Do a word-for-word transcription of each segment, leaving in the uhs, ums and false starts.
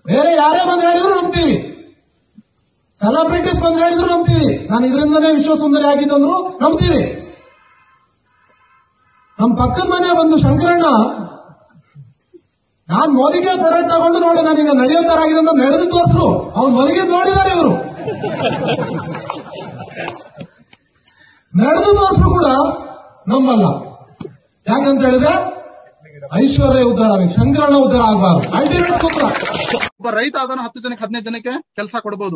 ಬೇರೆ ಯಾರೇ ಬಂದು ಹೇಳಿದ್ರು ನಂಬ್ತೀವಿ, ಸೆಲೆಬ್ರಿಟೀಸ್ ಬಂದು ಹೇಳಿದ್ರು ನಂಬ್ತೀವಿ. ನಾನು ಇದರಿಂದನೇ ವಿಶ್ವ ಸುಂದರಿ ಆಗಿದ್ದಂದ್ರು ನಂಬ್ತೀವಿ. ನಮ್ಮ ಪಕ್ಕದ ಮನೆ ಬಂದು ಶಂಕರಣ್ಣ ನಾನ್ ಮೋದಿಗೆ ಪ್ರಾಡಕ್ಟ್ ತಗೊಂಡು ನೋಡಿ ನಾನೀಗ ನಡೆಯೋ ತರ ಆಗಿದೆ ಅಂತ ನಡೆದು ತೋರಿಸ್ರು. ಅವ್ನು ಮನೆಗೆ ನೋಡಿದ್ದಾರೆ ಇವರು, ನಡೆದು ತೋರಿಸ್ರು ಕೂಡ ನಂಬಲ್ಲ. ಯಾಕಂತ ಹೇಳಿದ್ರೆ ಐಶ್ವರ್ಯ ಉದ್ಧಾರ ಆಗಬೇಕು, ಶಂಕರಣ್ಣ ಉದ್ಧಾರ ಆಗಬಾರ್ದು. ಅಲ್ಟಿಮೇಟ್ ಸೂತ್ರ. ಒಬ್ಬ ರೈತ ಆದವನು ಹತ್ತು ಜನಕ್ಕೆ ಹದಿನೈದು ಜನಕ್ಕೆ ಕೆಲಸ ಕೊಡಬಹುದು.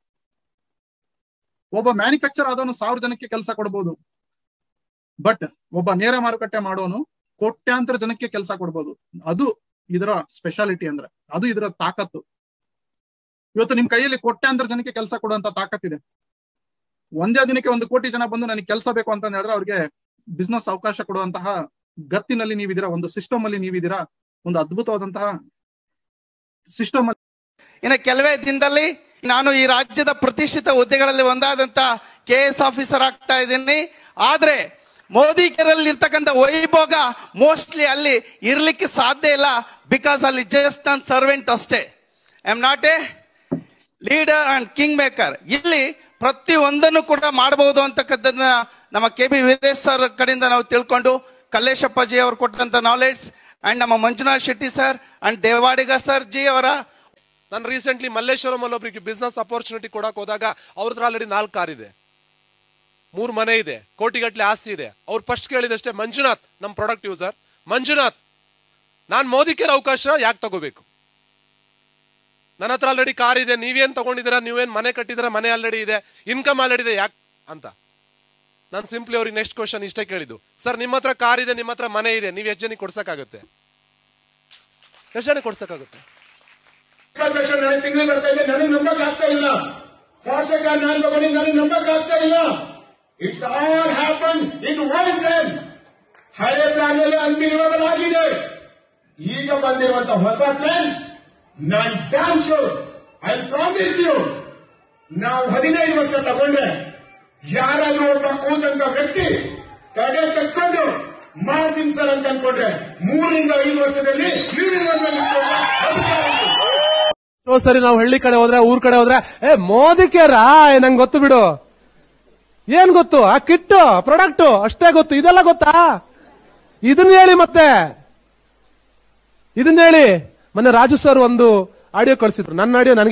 ಒಬ್ಬ ಮ್ಯಾನುಫ್ಯಾಕ್ಚರ್ ಆದವನು ಸಾವಿರ ಜನಕ್ಕೆ ಕೆಲಸ ಕೊಡಬಹುದು. ಬಟ್ ಒಬ್ಬ ನೇರ ಮಾರುಕಟ್ಟೆ ಮಾಡೋನು ಕೋಟ್ಯಾಂತರ ಜನಕ್ಕೆ ಕೆಲಸ ಕೊಡಬಹುದು. ಅದು ಇದರ ಸ್ಪೆಷಾಲಿಟಿ ಅಂದ್ರೆ, ಅದು ಇದರ ತಾಕತ್ತು. ಇವತ್ತು ನಿಮ್ ಕೈಯಲ್ಲಿ ಕೋಟ್ಯಾಂತರ ಜನಕ್ಕೆ ಕೆಲಸ ಕೊಡುವಂತ ತಾಕತ್ತಿದೆ. ಒಂದೇ ದಿನಕ್ಕೆ ಒಂದು ಕೋಟಿ ಜನ ಬಂದು ನನಗೆ ಕೆಲಸ ಬೇಕು ಅಂತ ಹೇಳಿದ್ರೆ ಅವ್ರಿಗೆ ಬಿಸ್ನೆಸ್ ಅವಕಾಶ ಕೊಡುವಂತಹ ಗತ್ತಿನಲ್ಲಿ ನೀವಿದ್ದೀರಾ, ಒಂದು ಸಿಸ್ಟಮ್ ಅಲ್ಲಿ ನೀವಿದ್ದೀರಾ, ಒಂದು ಅದ್ಭುತವಾದಂತಹ ಸಿಸ್ಟಮ್. ಇನ್ನು ಕೆಲವೇ ದಿನದಲ್ಲಿ ನಾನು ಈ ರಾಜ್ಯದ ಪ್ರತಿಷ್ಠಿತ ಹುದ್ದೆಗಳಲ್ಲಿ ಒಂದಾದಂತ ಕೆ ಎಸ್ ಆಫೀಸರ್ ಆಗ್ತಾ ಇದ್ದೀನಿ. ಆದ್ರೆ ಮೋದಿ ಕೇರಲ್ಲಿ ಇರ್ತಕ್ಕಂಥ ವೈಭೋಗ ಮೋಸ್ಟ್ಲಿ ಅಲ್ಲಿ ಇರ್ಲಿಕ್ಕೆ ಸಾಧ್ಯ ಇಲ್ಲ. ಬಿಕಾಸ್ ಅಲ್ಲಿ ಜಸ್ಟ್ ನಾನ್ ಸರ್ವೆಂಟ್ ಅಷ್ಟೇ. I am not a leader and king maker. ಇಲ್ಲಿ ಪ್ರತಿ ಒಂದನ್ನು ಕೂಡ ಮಾಡಬಹುದು ಅಂತಕ್ಕಂಥದ್ದನ್ನ ನಮ್ಮ ಕೆ ಬಿ ವೀರೇಶ್ ಸರ್ ಕಡೆಯಿಂದ ನಾವು ತಿಳ್ಕೊಂಡು, ಕಲ್ಲೇಶಪ್ಪಜಿ ಅವರು ಕೊಟ್ಟಂತ ನಾಲೆಡ್ಜ್ ಅಂಡ್ ನಮ್ಮ Manjunath Shetty sir and Devadiga sir ji ಅವರ. ನಾನು ರೀಸೆಂಟ್ಲಿ ಮಲ್ಲೇಶ್ವರಂ ಅಲ್ಲಿ ಒಬ್ಬರಿಗೆ ಬಿಸ್ನೆಸ್ ಅಪರ್ಚುನಿಟಿ ಕೊಡಕ್ ಹೋದಾಗ ಅವ್ರ ಹತ್ರ ಆಲ್ರೆಡಿ ನಾಲ್ಕು ಕಾರ್ ಇದೆ, ಮೂರ್ ಮನೆ ಇದೆ, ಕೋಟಿಗಟ್ಟಲೆ ಆಸ್ತಿ ಇದೆ. ಅವ್ರು ಫಸ್ಟ್ ಕೇಳಿದಷ್ಟೇ, ಮಂಜುನಾಥ್ ನಮ್ ಪ್ರಾಡಕ್ಟ್ ಯೂಸರ್, ಮಂಜುನಾಥ್ ನಾನ್ ಮೋದಿ ಕೇರ್ ಅವಕಾಶ ಯಾಕೆ ತಗೋಬೇಕು? ನನ್ನ ಹತ್ರ ಆಲ್ರೆಡಿ ಕಾರ್ ಇದೆ, ನೀವೇನ್ ತಗೊಂಡಿದ್ದೀರಾ, ನೀವೇನ್ ಮನೆ ಕಟ್ಟಿದಿರಾ, ಮನೆ ಆಲ್ರೆಡಿ ಇದೆ, ಇನ್ಕಮ್ ಆಲ್ರೆಡಿ ಇದೆ, ಯಾಕೆ ಅಂತ. ನಾನು ಸಿಂಪ್ಲಿ ಅವ್ರಿಗೆ ನೆಕ್ಸ್ಟ್ ಕ್ವಶನ್ ಇಷ್ಟೇ ಕೇಳಿದ್ದು, ಸರ್ ನಿಮ್ಮ ಹತ್ರ ಕಾರ್ ಇದೆ, ನಿಮ್ಮ ಹತ್ರ ಮನೆ ಇದೆ, ನೀವ್ ಎಷ್ಟು ಜನಕ್ಕೆ ಕೊಡ್ಸಕ್ಕಾಗುತ್ತೆ? ಎಷ್ಟು ಜನಕ್ಕೆ ಕೊಡ್ಸಕ್ಕಾಗುತ್ತೆ? ಇಪ್ಪತ್ತು ಲಕ್ಷ ನನಗೆ ತಿಂಗಳು ಬರ್ತಾ ಇದೆ, ನನಗೆ ನಂಬಕ್ ಆಗ್ತಾ ಇಲ್ಲ. ಫಾಸ್ಟ್ ಕಾರ್ ನಾನು ತಗೊಂಡು ನನಗೆ ನಂಬಕ್ ಆಗ್ತಾ ಇಲ್ಲ. It's all happen in one plan. ಹಳೆ ಪ್ಲಾನ್ ಅಲ್ಲಿ ಅನ್ಬಿಲಿವಬಲ್ ಆಗಿದೆ. ಈಗ ಬಂದಿರುವಂತ ಹೊಸ ಪ್ಲಾನ್, ನಾನ್ damn sure, I promise you, ನಾವು ಹದಿನೈದು ವರ್ಷ ತಗೊಂಡ್ರೆ ಯಾರಾದ್ರೂ ಒಬ್ಬ ಕೂದಂತ ವ್ಯಕ್ತಿ ತಡೆ ತಕ್ಕೊಂಡು ಮಾಡ್ತೀನಿ ಸರ್ ಅಂತ ಅನ್ಕೊಂಡ್ರೆ ಮೂರರಿಂದ ಐದು ವರ್ಷದಲ್ಲಿ ಸರಿ ನಾವು ಹಳ್ಳಿ ಕಡೆ ಹೋದ್ರೆ, ಊರ್ ಕಡೆ ಹೋದ್ರೆ, ಏ ಮೋದಿ ಕೇರ ನಂಗೆ ಗೊತ್ತು ಬಿಡು, ಏನ್ ಗೊತ್ತು, ಆ ಕಿಟ್ಟು ಪ್ರಾಡಕ್ಟ್ ಅಷ್ಟೇ ಗೊತ್ತು, ಇದೆಲ್ಲ ಗೊತ್ತಾ? ಇದನ್ನ ಹೇಳಿ, ಮತ್ತೆ ಇದನ್ನ ಹೇಳಿ. ಮೊನ್ನೆ ರಾಜು ಸರ್ ಒಂದು ಆಡಿಯೋ ಕಳಿಸಿದ್ರು, ನನ್ನ ಆಡಿಯೋ ನನಗೆ